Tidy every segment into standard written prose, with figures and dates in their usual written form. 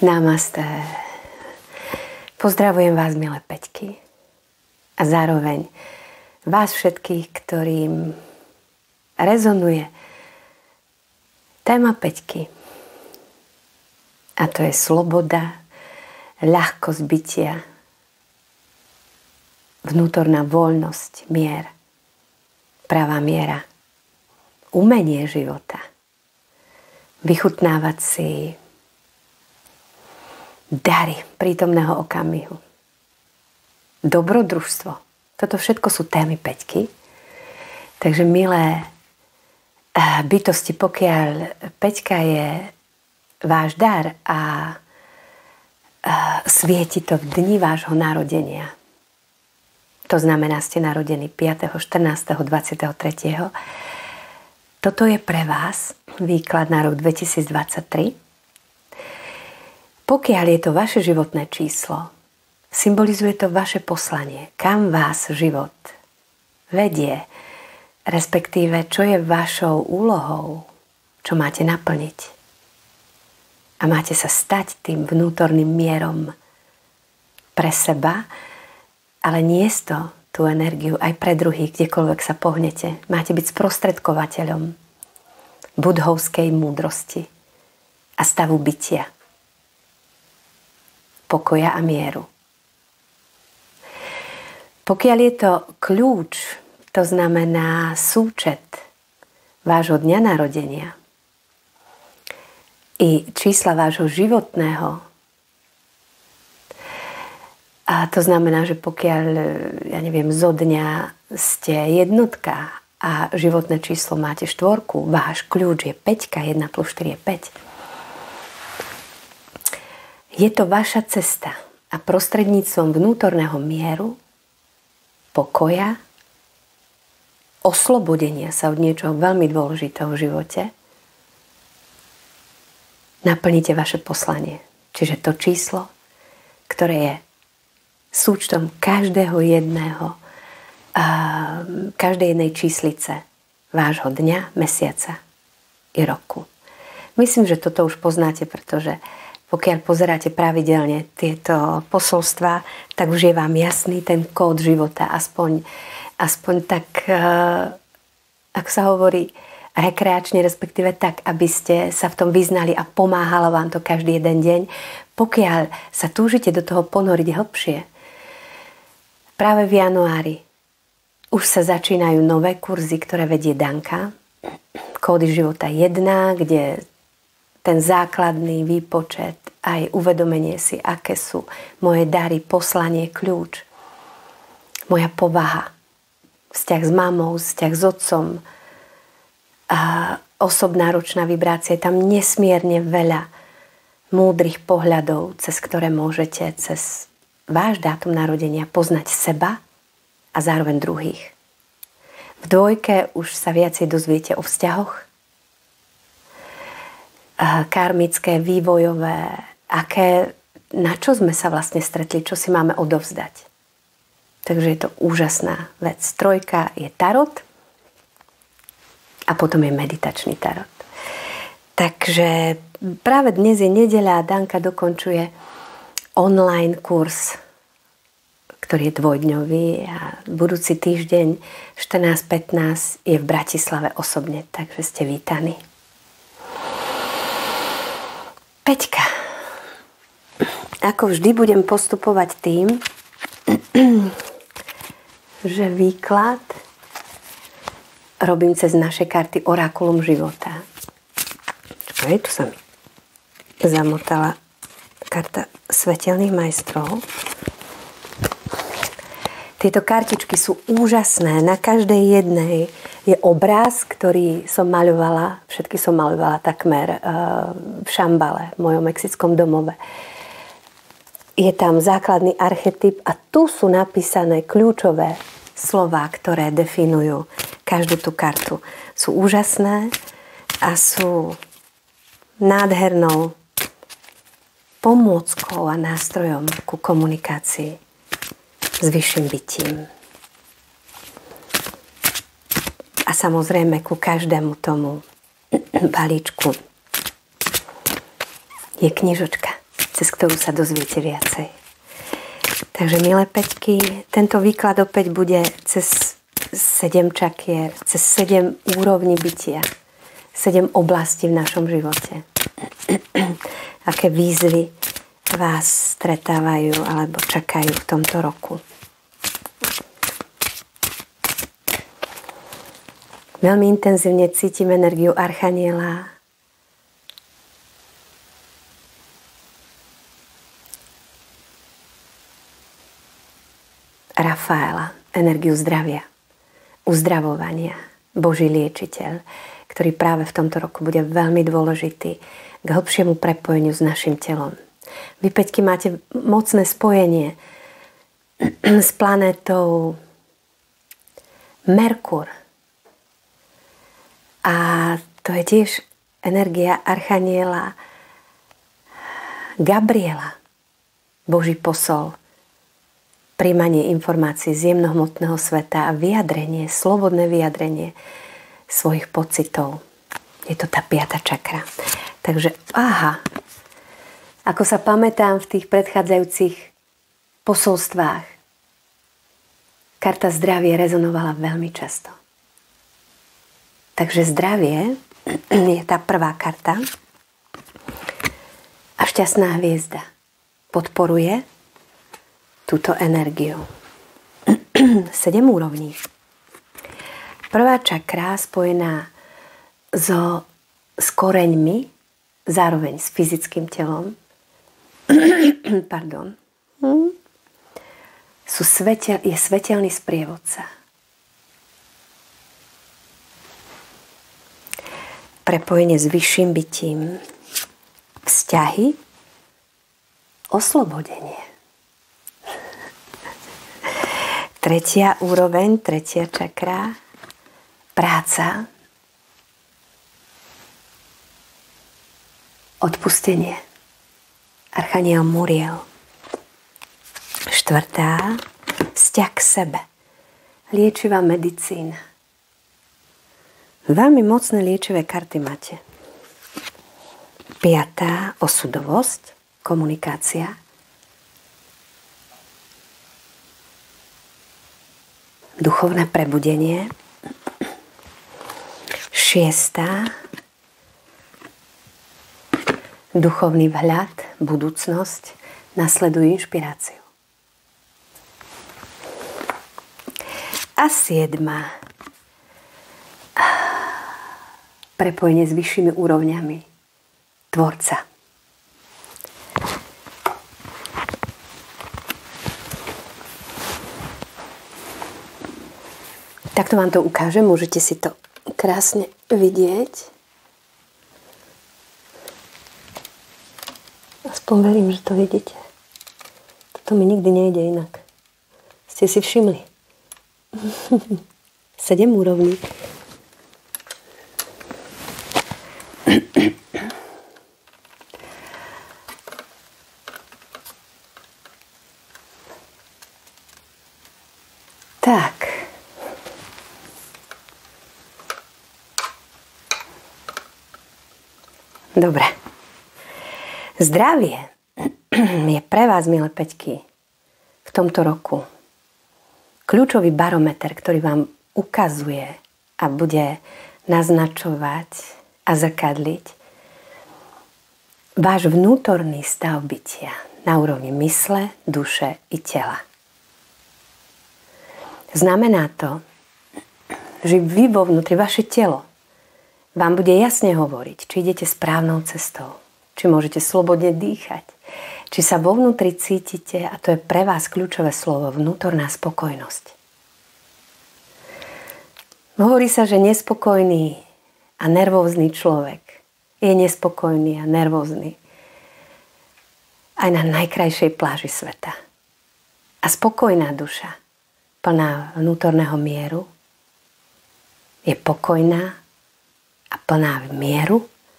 Namaste. Pozdravujem vás, milé Peťky. A zároveň vás všetkých, ktorým rezonuje téma Peťky. A to je sloboda, ľahkosť bytia, vnútorná voľnosť, mier, pravá miera, umenie života, vychutnávať si dary prítomného okamihu, dobrodružstvo. Toto všetko sú témy Peťky. Takže milé bytosti, pokiaľ Peťka je váš dar a svieti to v dni vášho narodenia, to znamená, ste narodení 5., 14., 23. Toto je pre vás výklad na rok 2023. Pokiaľ je to vaše životné číslo, symbolizuje to vaše poslanie, kam vás život vedie, respektíve čo je vašou úlohou, čo máte naplniť. A máte sa stať tým vnútorným mierom pre seba, ale niesť to, tú energiu aj pre druhých, kdekoľvek sa pohnete. Máte byť sprostredkovateľom budhovskej múdrosti a stavu bytia, pokoja a mieru. Pokiaľ je to kľúč, to znamená súčet vášho dňa narodenia i čísla vášho životného, a to znamená, že pokiaľ, zo dňa ste jednotka a životné číslo máte 4, váš kľúč je 5, 1 plus 4 je 5. Je to vaša cesta a prostredníctvom vnútorného mieru, pokoja, oslobodenia sa od niečoho veľmi dôležitého v živote, naplníte vaše poslanie. Čiže to číslo, ktoré je súčtom každej jednej číslice vášho dňa, mesiaca i roku. Myslím, že toto už poznáte, pretože pokiaľ pozeráte pravidelne tieto posolstvá, tak už je vám jasný ten kód života, aspoň tak, ako sa hovorí, rekreačne, respektíve tak, aby ste sa v tom vyznali a pomáhalo vám to každý jeden deň. Pokiaľ sa túžite do toho ponoriť hlbšie, práve v januári už sa začínajú nové kurzy, ktoré vedie Danka. Kódy života 1, kde ten základný výpočet, aj uvedomenie si, aké sú moje dary, poslanie, kľúč, moja povaha, vzťah s mamou, vzťah s otcom, a osobná ručná vibrácia. Je tam nesmierne veľa múdrych pohľadov, cez ktoré môžete cez váš dátum narodenia poznať seba a zároveň druhých. V 2 už sa viacej dozviete o vzťahoch, karmické, vývojové, na čo sme sa vlastne stretli, čo si máme odovzdať. Takže je to úžasná vec. 3 je tarot a potom je meditačný tarot. Takže práve dnes je nedeľa a Danka dokončuje online kurz, ktorý je 2-dňový a budúci týždeň 14-15 je v Bratislave osobne, takže ste vítaní. Peťka. Ako vždy budem postupovať tým, že výklad robím cez naše karty Orakulum života. Čo je, tu sa mi zamotala karta svetelných majstrov. Tieto kartičky sú úžasné. Na každej jednej je obráz, ktorý som maľovala. Všetky som maľovala takmer v Šambale, v mojom mexickom domove. Je tam základný archetyp a tu sú napísané kľúčové slová, ktoré definujú každú tú kartu. Sú úžasné a sú nádhernou pomôckou a nástrojom ku komunikácii s vyšším bytím. A samozrejme ku každému tomu balíčku je knižočka. cez ktorú sa dozviete viacej. Takže, milé Peťky, tento výklad opäť bude cez 7 čakier, cez 7 úrovní bytia, 7 oblastí v našom živote. Aké výzvy vás stretávajú alebo čakajú v tomto roku. Veľmi intenzívne cítim energiu archaniela Rafaela, energiu zdravia, uzdravovania, Boží liečiteľ, ktorý práve v tomto roku bude veľmi dôležitý k hlbšiemu prepojeniu s našim telom. Vy, Peťky, máte mocné spojenie s planétou Merkur. A to je tiež energia archaniela Gabriela, Boží posol, príjmanie informácií z jemnohmotného sveta a vyjadrenie, slobodné vyjadrenie svojich pocitov. Je to tá 5. čakra. Takže, ako sa pamätám v tých predchádzajúcich posolstvách, karta zdravie rezonovala veľmi často. Takže zdravie je tá prvá karta a šťastná hviezda podporuje túto energiu. 7 úrovní. Prvá čakra spojená s koreňmi, zároveň s fyzickým telom, pardon, je svetelný sprievodca. Prepojenie s vyšším bytím, vzťahy, oslobodenie. 3. úroveň, 3. čakra, práca, odpustenie, archaniel Muriel. 4. vzťah k sebe, liečivá medicína. Veľmi mocné liečivé karty máte. 5. osudovosť, komunikácia. Duchovné prebudenie. 6. duchovný vhľad, budúcnosť, nasledujú inšpiráciu. A 7. prepojenie s vyššími úrovňami tvorca. Takto vám to ukážem, môžete si to krásne vidieť. Aspoň verím, že to vidíte. Toto mi nikdy nejde inak. Ste si všimli? 7 úrovní. Tak. Dobre. Zdravie je pre vás, milé Peťky, v tomto roku kľúčový barometer, ktorý vám ukazuje a bude naznačovať a zrkadliť váš vnútorný stav bytia na úrovni mysle, duše i tela. Znamená to, že vy vo vnútri, vaše telo vám bude jasne hovoriť, či idete správnou cestou, či môžete slobodne dýchať, či sa vo vnútri cítite, a to je pre vás kľúčové slovo, vnútorná spokojnosť. Hovorí sa, že nespokojný a nervózny človek je nespokojný a nervózny aj na najkrajšej pláži sveta. A spokojná duša, plná vnútorného mieru, je pokojná a plná mieru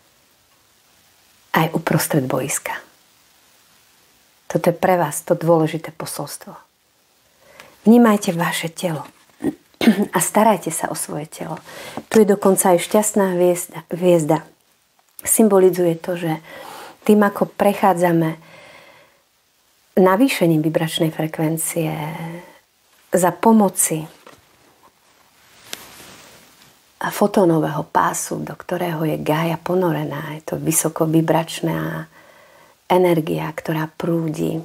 aj uprostred boiska. Toto je pre vás to dôležité posolstvo. Vnímajte vaše telo a starajte sa o svoje telo. Tu je dokonca aj šťastná hviezda. Symbolizuje to, že tým, ako prechádzame navýšením vibračnej frekvencie, za pomoci fotónového pásu, do ktorého je Gaia ponorená. Je to vysokovibračná energia, ktorá prúdi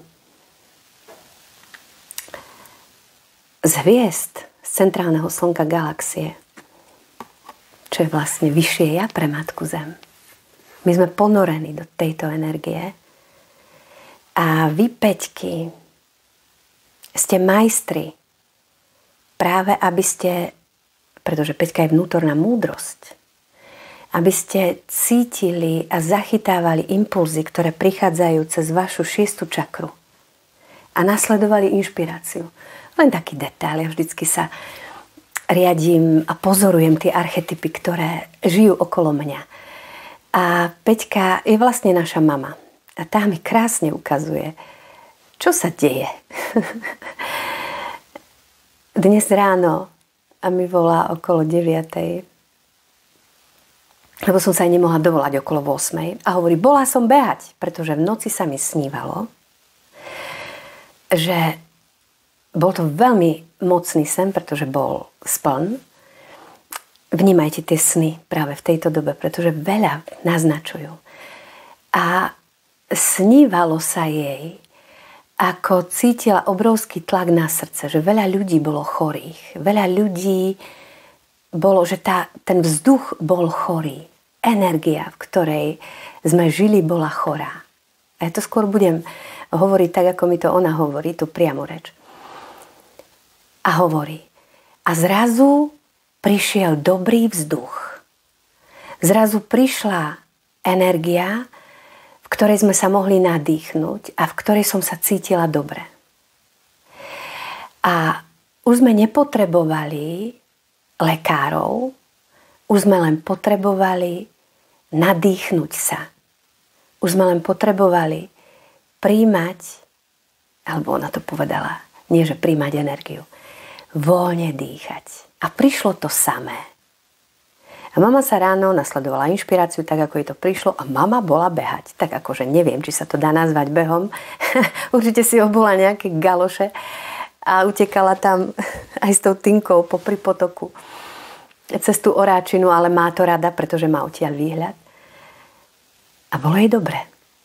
z hviezd, z centrálneho slnka galaxie, čo je vlastne vyššie ja pre Matku Zem. My sme ponorení do tejto energie a vy, Peťky, ste majstri práve, aby ste, pretože Peťka je vnútorná múdrosť, aby ste cítili a zachytávali impulzy, ktoré prichádzajú cez vašu 6. čakru a nasledovali inšpiráciu. Len taký detail, ja vždycky sa riadím a pozorujem tie archetypy, ktoré žijú okolo mňa. A Peťka je vlastne naša mama. A tá mi krásne ukazuje, čo sa deje. Dnes ráno a mi volá okolo 9:00, lebo som sa aj nemohla dovolať okolo 8:00 a hovorí, bola som behať, pretože v noci sa mi snívalo, že bol to veľmi mocný sen, pretože bol spln. Vnímajte tie sny práve v tejto dobe, pretože veľa naznačujú. A snívalo sa jej, ako cítila obrovský tlak na srdce, že veľa ľudí bolo chorých. Veľa ľudí bolo, že ten vzduch bol chorý. Energia, v ktorej sme žili, bola chorá. A ja to skôr budem hovoriť tak, ako mi to ona hovorí, tú priamu reč. A hovorí, a zrazu prišiel dobrý vzduch. Zrazu prišla energia, v ktorej sme sa mohli nadýchnuť a v ktorej som sa cítila dobre. A už sme nepotrebovali lekárov, už sme len potrebovali nadýchnuť sa. Už sme len potrebovali príjmať, alebo ona to povedala, nie že príjmať energiu, voľne dýchať. A prišlo to samé. A mama sa ráno nasledovala inšpiráciu, tak ako jej to prišlo, a mama bola behať. Tak akože neviem, či sa to dá nazvať behom. Určite si obula nejaké galoše a utekala tam aj s tou Tinkou popri potoku cez tú oráčinu, ale má to rada, pretože má odtiaľ výhľad. A bolo jej dobre.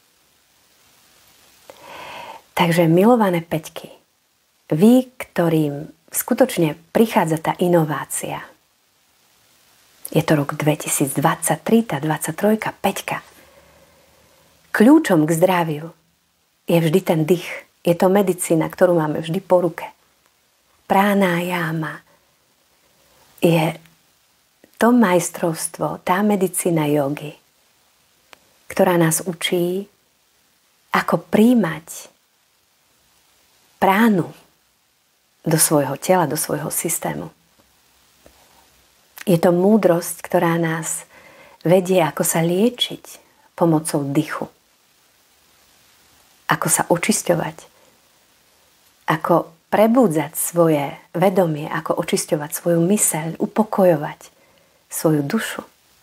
Takže milované Peťky, vy, ktorým skutočne prichádza tá inovácia, je to rok 2023, tá 23, Peťka. Kľúčom k zdraviu je vždy ten dých. Je to medicína, ktorú máme vždy po ruke. Pranayama je to majstrovstvo, tá medicína jogy, ktorá nás učí, ako príjmať pránu do svojho tela, do svojho systému. Je to múdrosť, ktorá nás vedie, ako sa liečiť pomocou dychu. Ako sa očisťovať. Ako prebúdzať svoje vedomie, ako očisťovať svoju myseľ, upokojovať svoju dušu.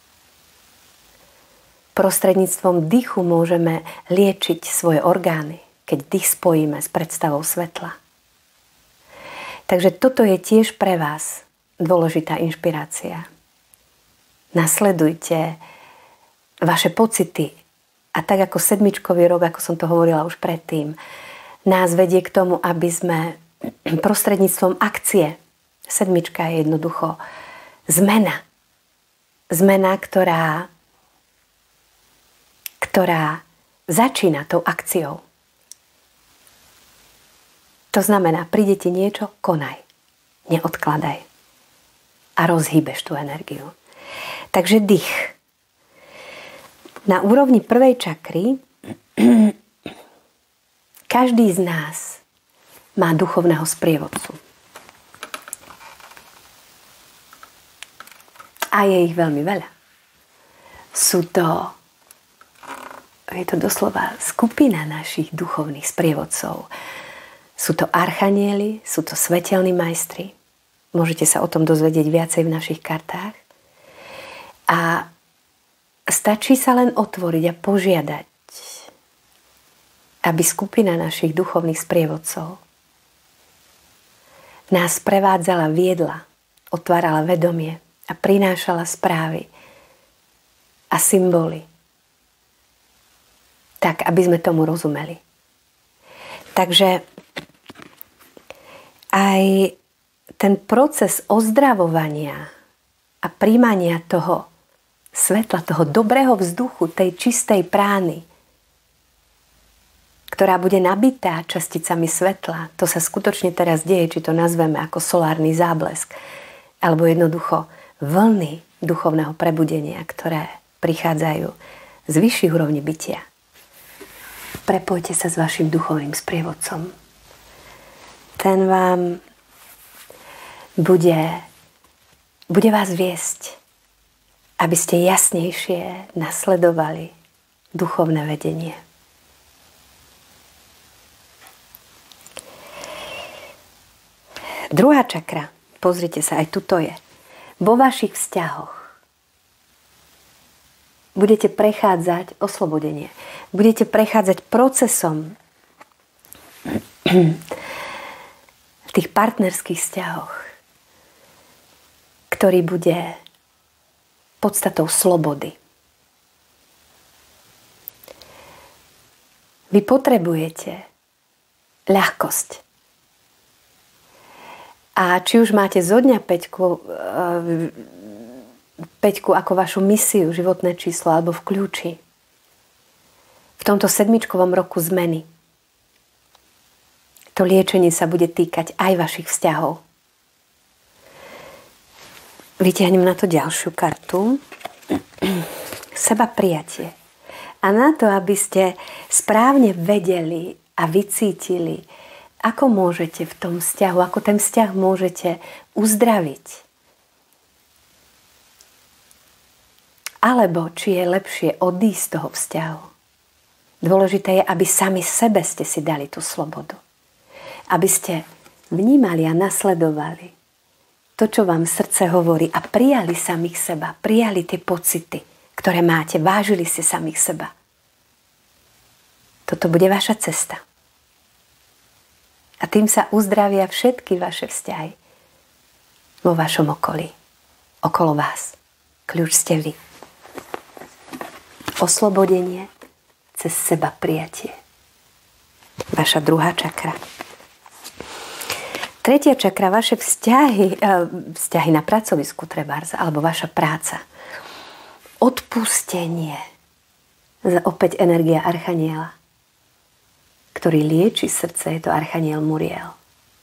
Prostredníctvom dychu môžeme liečiť svoje orgány, keď dých spojíme s predstavou svetla. Takže toto je tiež pre vás dôležitá inšpirácia. Nasledujte vaše pocity a tak ako 7. rok, ako som to hovorila už predtým, nás vedie k tomu, aby sme prostredníctvom akcie, 7. je jednoducho zmena. Zmena, ktorá začína tou akciou. To znamená, príde ti niečo, konaj. Neodkladaj. A rozhýbeš tú energiu. Takže dých. Na úrovni 1. čakry každý z nás má duchovného sprievodcu. A je ich veľmi veľa. Je to doslova skupina našich duchovných sprievodcov. Sú to archanieli, sú to svetelní majstri. Môžete sa o tom dozvedieť viacej v našich kartách. A stačí sa len otvoriť a požiadať aby skupina našich duchovných sprievodcov nás prevádzala, viedla, otvárala vedomie a prinášala správy a symboly, tak, aby sme tomu rozumeli. Takže aj ten proces ozdravovania a príjmania toho svetla, toho dobrého vzduchu, tej čistej prány, ktorá bude nabitá časticami svetla, to sa skutočne teraz deje, či to nazveme ako solárny záblesk, alebo jednoducho vlny duchovného prebudenia, ktoré prichádzajú z vyšších úrovní bytia. Prepojte sa s vašim duchovným sprievodcom. Ten vám bude vás viesť, aby ste jasnejšie nasledovali duchovné vedenie. Druhá čakra, pozrite sa, aj tuto je. Vo vašich vzťahoch budete prechádzať oslobodenie. Budete prechádzať procesom v tých partnerských vzťahoch, ktorý bude podstatou slobody. Vy potrebujete ľahkosť. A či už máte zo dňa 5 ako vašu misiu, životné číslo, alebo v kľúči, v tomto 7-čkovom roku zmeny, to liečenie sa bude týkať aj vašich vzťahov. Vytiahnem na to ďalšiu kartu. Seba prijatie. A na to, aby ste správne vedeli a vycítili, ako môžete v tom vzťahu, ako ten vzťah môžete uzdraviť. Alebo či je lepšie odísť z toho vzťahu. Dôležité je, aby sami sebe ste si dali tú slobodu. Aby ste vnímali a nasledovali to, čo vám srdce hovorí a prijali samých seba, prijali tie pocity, ktoré máte, vážili si samých seba. Toto bude vaša cesta. A tým sa uzdravia všetky vaše vzťahy vo vašom okolí, okolo vás. Kľúč ste vy. Oslobodenie cez seba prijatie. Vaša druhá čakra. Tretia čakra, vaše vzťahy na pracovisku trebárs, alebo vaša práca. Odpustenie. Opäť energia archaniela, ktorý lieči srdce, je to archaniel Muriel.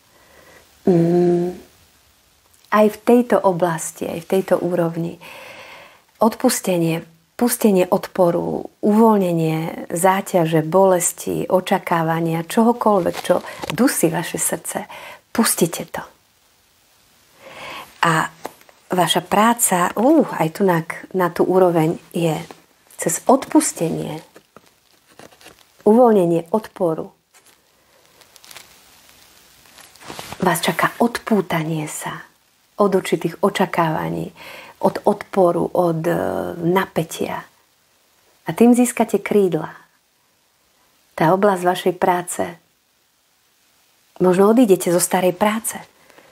Aj v tejto oblasti, aj v tejto úrovni odpustenie, pustenie odporu, uvoľnenie záťaže, bolesti, očakávania, čohokoľvek, čo dusí vaše srdce, pustite to. A vaša práca, aj tu na tú úroveň je cez odpustenie, uvoľnenie odporu. Vás čaká odpútanie sa od určitých očakávaní, od odporu, od napätia. A tým získate krídla. Tá oblasť vašej práce. Možno odídete zo starej práce.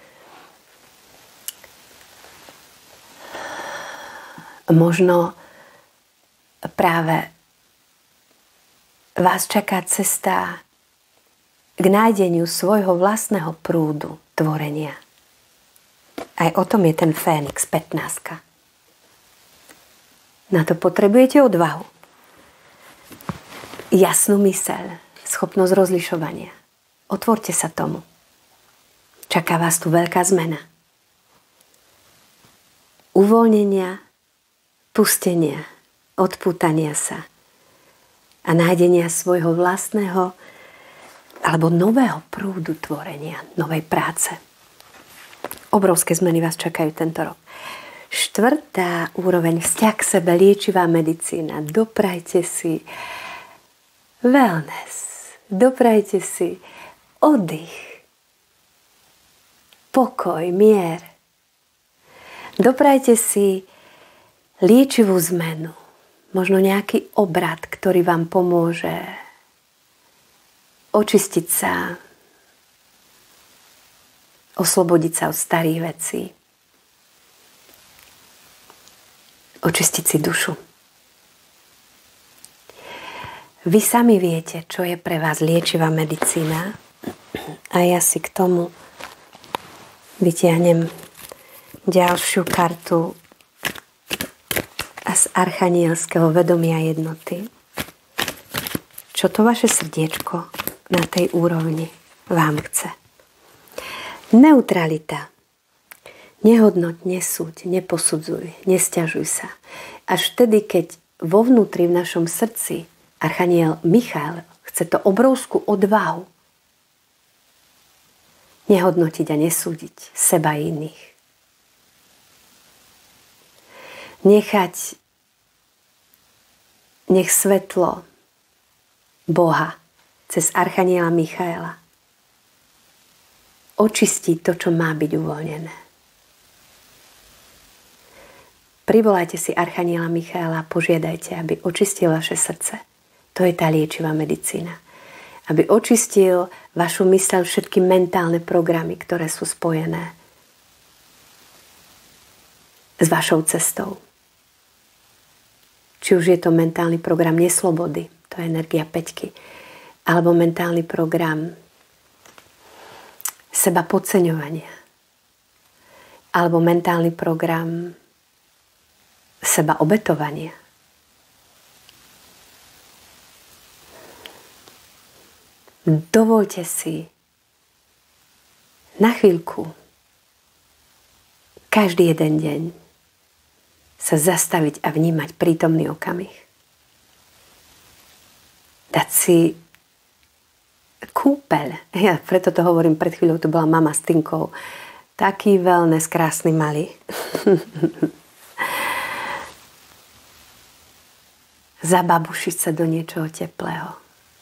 Možno práve vás čaká cesta k nájdeniu svojho vlastného prúdu tvorenia. Aj o tom je ten Fénix 15. Na to potrebujete odvahu. Jasnú myseľ, schopnosť rozlišovania. Otvorte sa tomu. Čaká vás tu veľká zmena. Uvoľnenia, pustenia, odpútania sa a nájdenia svojho vlastného alebo nového prúdu tvorenia, novej práce. Obrovské zmeny vás čakajú tento rok. 4. úroveň, vzťah k sebe, liečivá medicína. Doprajte si wellness. Doprajte si oddych, pokoj, mier. Doprajte si liečivú zmenu. Možno nejaký obrad, ktorý vám pomôže očistiť sa, oslobodiť sa od starých vecí, očistiť si dušu. Vy sami viete, čo je pre vás liečivá medicína a ja si k tomu vytiahnem ďalšiu kartu a z archanielského vedomia jednoty. Čo to vaše srdiečko na tej úrovni vám chce? Neutralita. Nehodnoť, nesúď, neposudzuj, nesťažuj sa. Až vtedy, keď vo vnútri v našom srdci archaniel Michael chce to obrovskú odvahu nehodnotiť a nesúdiť seba iných. Nech svetlo Boha cez archaniela Michaela očistí to, čo má byť uvoľnené. Privolajte si archaniela Michaela a požiadajte, aby očistil vaše srdce. To je tá liečivá medicína. Aby očistil vašu myseľ, všetky mentálne programy, ktoré sú spojené s vašou cestou. Či už je to mentálny program neslobody, to je energia päťky, alebo mentálny program seba podceňovania, alebo mentálny program seba obetovania. Dovoľte si na chvíľku každý jeden deň sa zastaviť a vnímať prítomný okamih. Dať si kúpeľ. Ja preto to hovorím, pred chvíľou tu bola mama s Tinkou. Taký wellness krásny malý. Zababušiť sa do niečoho teplého.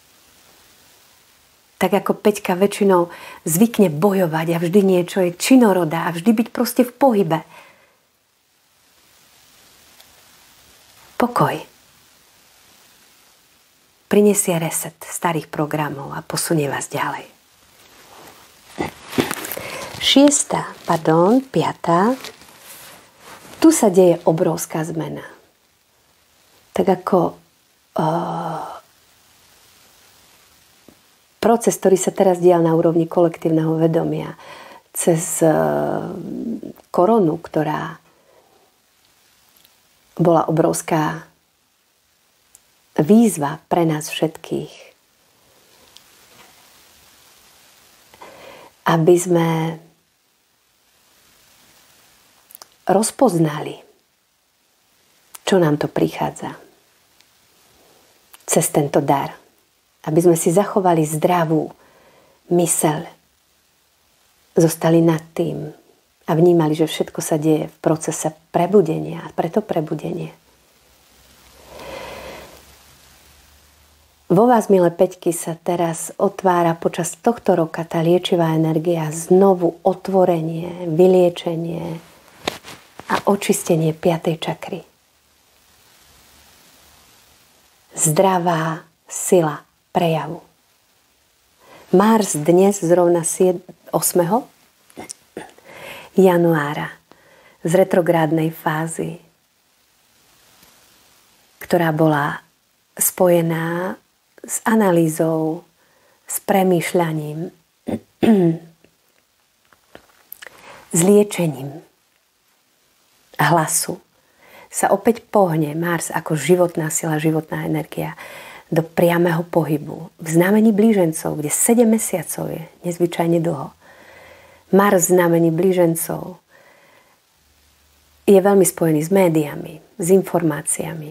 Tak ako Peťka väčšinou zvykne bojovať a vždy niečo je činorodá a vždy byť proste v pohybe. Pokoj. Prinesie reset starých programov a posunie vás ďalej. 5. Tu sa deje obrovská zmena. Tak ako proces, ktorý sa teraz dial na úrovni kolektívneho vedomia cez koronu, ktorá bola obrovská výzva pre nás všetkých, aby sme rozpoznali, čo nám to prichádza cez tento dar. Aby sme si zachovali zdravú myseľ, zostali nad tým a vnímali, že všetko sa deje v procese prebudenia a preto prebudenie. Vo vás, milé Peťky, sa teraz otvára počas tohto roka tá liečivá energia, znovu otvorenie, vyliečenie a očistenie 5. čakry. Zdravá sila prejavu. Mars dnes zrovna 8. januára z retrográdnej fázy, ktorá bola spojená s analýzou, s premýšľaním, s liečením hlasu, sa opäť pohne Mars ako životná sila, životná energia do priameho pohybu. V znamení blížencov, kde 7 mesiacov je nezvyčajne dlho. Mars v znamení blížencov je veľmi spojený s médiami, s informáciami.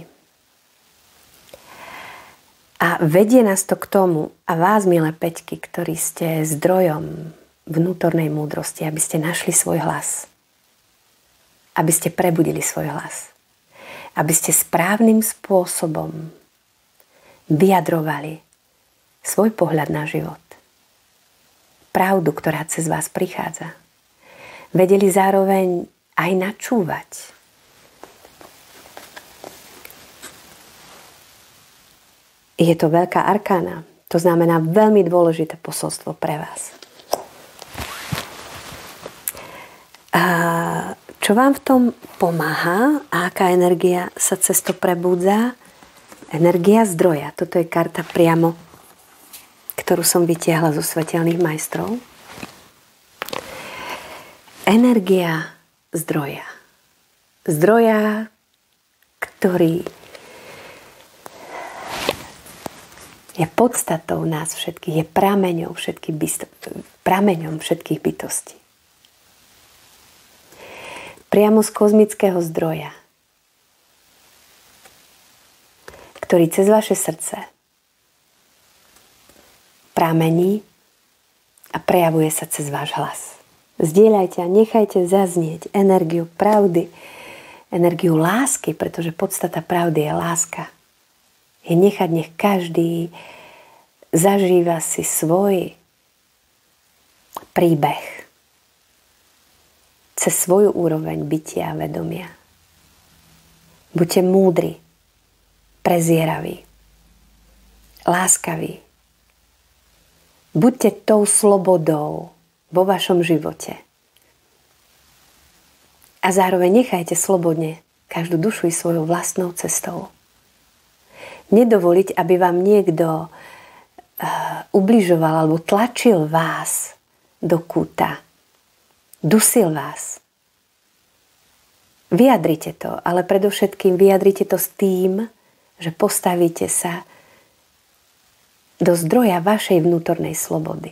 A vedie nás to k tomu, a vás, milé Peťky, ktorí ste zdrojom vnútornej múdrosti, aby ste našli svoj hlas. Aby ste prebudili svoj hlas. Aby ste správnym spôsobom vyjadrovali svoj pohľad na život. Pravdu, ktorá cez vás prichádza. Vedeli zároveň aj načúvať. Je to veľká arkána, To znamená veľmi dôležité posolstvo pre vás. A čo vám v tom pomáha a aká energia sa cez to prebúdza? Energia zdroja. Toto je karta priamo, ktorú som vytiahla zo svetelných majstrov. Energia zdroja. Zdroja, ktorý je podstatou nás všetkých, je prameňom všetkých bytostí. Priamo z kozmického zdroja, ktorý cez vaše srdce pramení a prejavuje sa cez váš hlas. Zdieľajte a nechajte zaznieť energiu pravdy, energiu lásky, pretože podstata pravdy je láska. Je nechať, nech každý zažíva si svoj príbeh cez svoju úroveň bytia a vedomia. Buďte múdri, prezieraví, láskaví. Buďte tou slobodou vo vašom živote. A zároveň nechajte slobodne každú dušu ísť svojou vlastnou cestou. Nedovoliť, aby vám niekto ubližoval alebo tlačil vás do kúta. Dusil vás. Vyjadrite to, ale predovšetkým vyjadrite to s tým, že postavíte sa do zdroja vašej vnútornej slobody.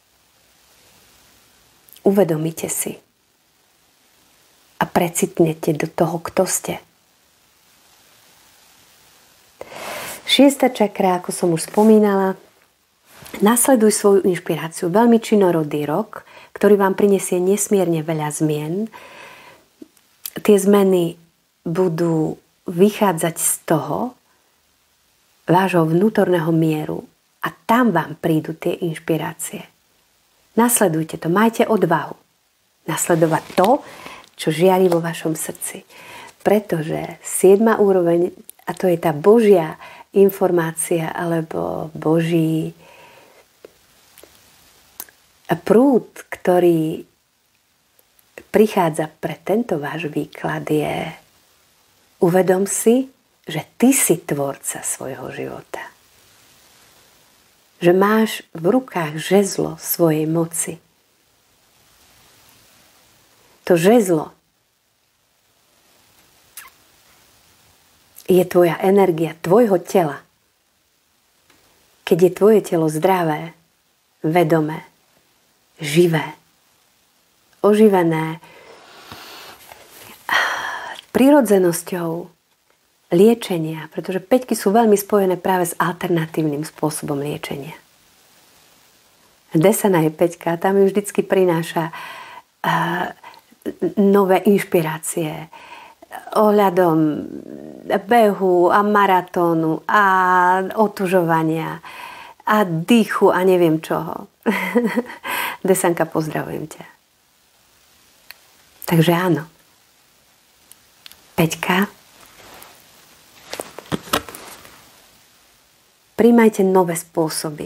Uvedomite si a precitnete do toho, kto ste. 6. čakra, ako som už spomínala, nasleduj svoju inšpiráciu. Veľmi činorodý rok, ktorý vám prinesie nesmierne veľa zmien. Tie zmeny budú vychádzať z toho vášho vnútorného mieru a tam vám prídu tie inšpirácie. Nasledujte to, majte odvahu nasledovať to, čo žiari vo vašom srdci. Pretože 7. úroveň, a to je tá Božia informácia alebo Boží prúd, ktorý prichádza pre tento váš výklad, je: uvedom si, že ty si tvorca svojho života. Že máš v rukách žezlo svojej moci. To žezlo je tvoja energia, tvojho tela. Keď je tvoje telo zdravé, vedomé, živé, oživené prirodzenosťou liečenia, pretože päťky sú veľmi spojené práve s alternatívnym spôsobom liečenia. Desana je päťka, tam ju vždycky prináša nové inšpirácie ohľadom behu a maratónu a otužovania a dýchu a neviem čoho. Desanka, pozdravujem ťa. Takže áno. Peťka. Príjmajte nové spôsoby,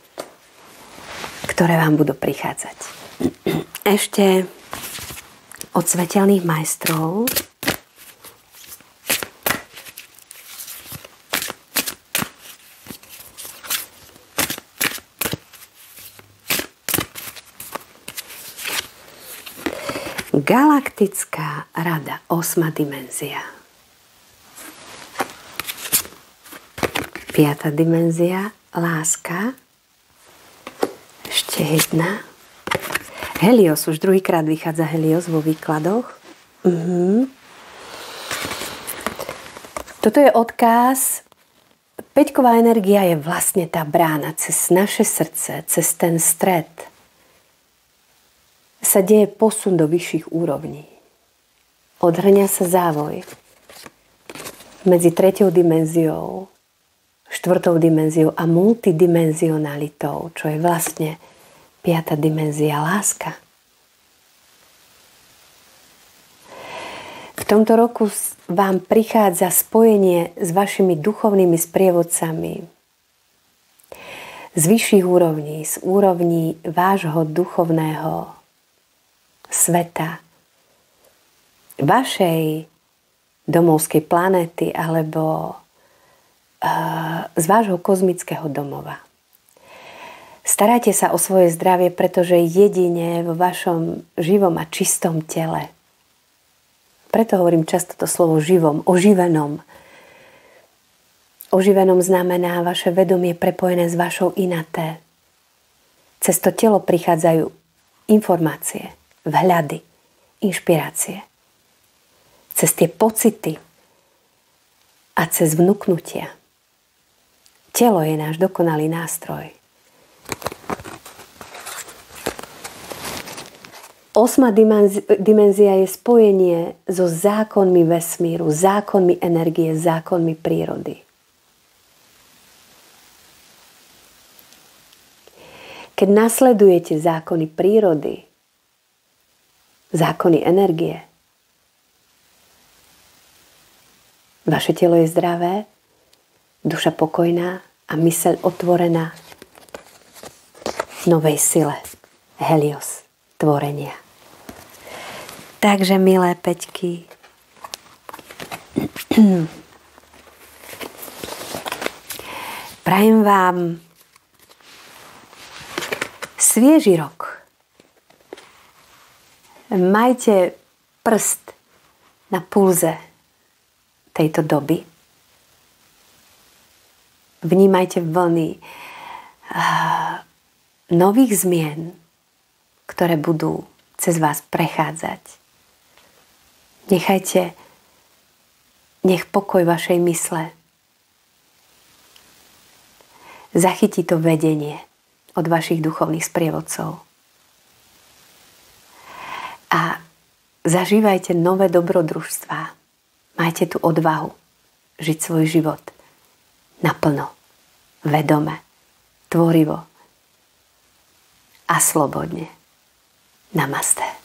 ktoré vám budú prichádzať. Ešte od svetelných majstrov Galaktická rada, 8. dimenzia. 5. dimenzia, láska. Ešte jedna. Helios, už druhýkrát vychádza Helios vo výkladoch. Toto je odkaz. Peťková energia je vlastne tá brána cez naše srdce, cez ten stred. Sa deje posun do vyšších úrovní. Odhrňa sa závoj medzi 3. dimenziou, 4. dimenziou a multidimenzionalitou, čo je vlastne 5. dimenzia, láska. V tomto roku vám prichádza spojenie s vašimi duchovnými sprievodcami, z vyšších úrovní, z úrovní vášho duchovného sveta, vašej domovskej planéty alebo z vášho kozmického domova. Starajte sa o svoje zdravie, pretože jedine vo vašom živom a čistom tele. Preto hovorím často to slovo živom, oživenom. Oživenom znamená vaše vedomie prepojené s vašou inaté. Cez to telo prichádzajú informácie, vhľady, inšpirácie. Cez tie pocity a cez vnuknutia. Telo je náš dokonalý nástroj. 8. dimenzia je spojenie so zákonmi vesmíru, zákonmi energie, zákonmi prírody. Keď nasledujete zákony prírody, zákony energie, vaše telo je zdravé, duša pokojná a myseľ otvorená novej sile, Helios, tvorenia. Takže, milé Peťky, prajem vám svieži rok. Majte prst na pulze tejto doby. Vnímajte vlny nových zmien, ktoré budú cez vás prechádzať. Nech pokoj vašej mysle zachytí to vedenie od vašich duchovných sprievodcov. A zažívajte nové dobrodružstvá. Majte tu odvahu žiť svoj život naplno, vedome, tvorivo a slobodne. Namaste.